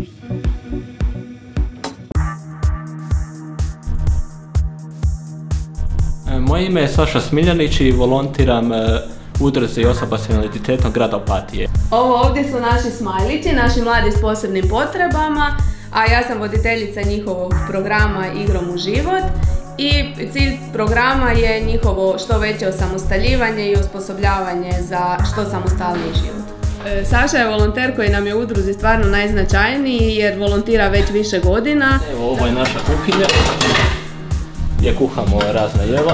Moje ime je Saša Smiljanić i volontiram u udruzi osoba s invaliditetom grada Opatije. Ovo ovdje su naši smajlići, naši mladi s posebnim potrebama, a ja sam voditeljica njihovog programa Igrom u život i cilj programa je njihovo što veće osamostaljivanje i osposobljavanje za što samostalniji život. Saša je volonter koji nam je u udruzi stvarno najznačajniji jer volontira već više godina. Evo, ovo je naša kuhinja gdje kuhamo razna jela.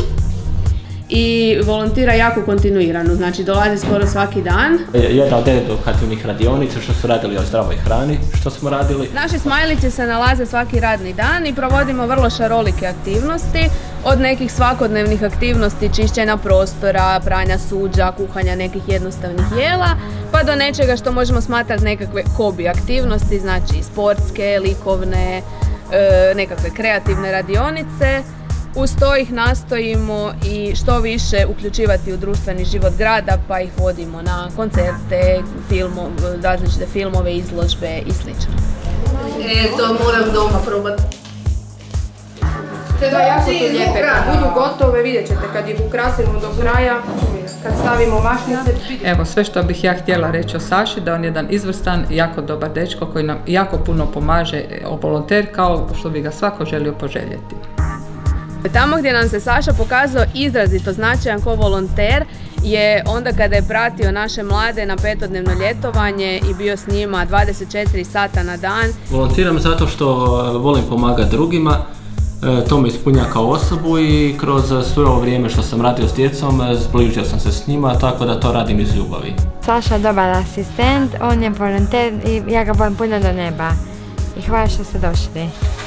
I volontira jako kontinuirano, znači dolazi skoro svaki dan. Jedna od edukativnih radionica što su radili o zdravoj hrani, što smo radili. Naši smajlići se nalaze svaki radni dan i provodimo vrlo šarolike aktivnosti, od nekih svakodnevnih aktivnosti čišćenja prostora, pranja suđa, kuhanja nekih jednostavnih jela, pa do nečega što možemo smatrati nekakve hobi aktivnosti, znači sportske, likovne, nekakve kreativne radionice. Uz to ih nastojimo i što više uključivati u društveni život grada, pa ih vodimo na koncerte, različite filmove, izložbe i sl. To moram doma probati. Te da jako su lijepe, kad budu gotove vidjet ćete kad ih ukrasimo do kraja, kad stavimo mašnice. Evo sve što bih ja htjela reći o Saši, da on je jedan izvrstan i jako dobar dečko koji nam jako puno pomaže, volonter kao što bi ga svako želio poželjeti. Tamo gdje nam se Saša pokazao izrazito značajan kao volonter je onda kada je pratio naše mlade na 5-dnevno ljetovanje i bio s njima 24 sata na dan. Volontiram zato što volim pomagati drugima, to me ispunja kao osobu i kroz sve ovo vrijeme što sam radio s djecom zbližio sam se s njima, tako da to radim iz ljubavi. Saša je dobar asistent, on je volonter i ja ga volim puno do neba. I hvala što ste došli.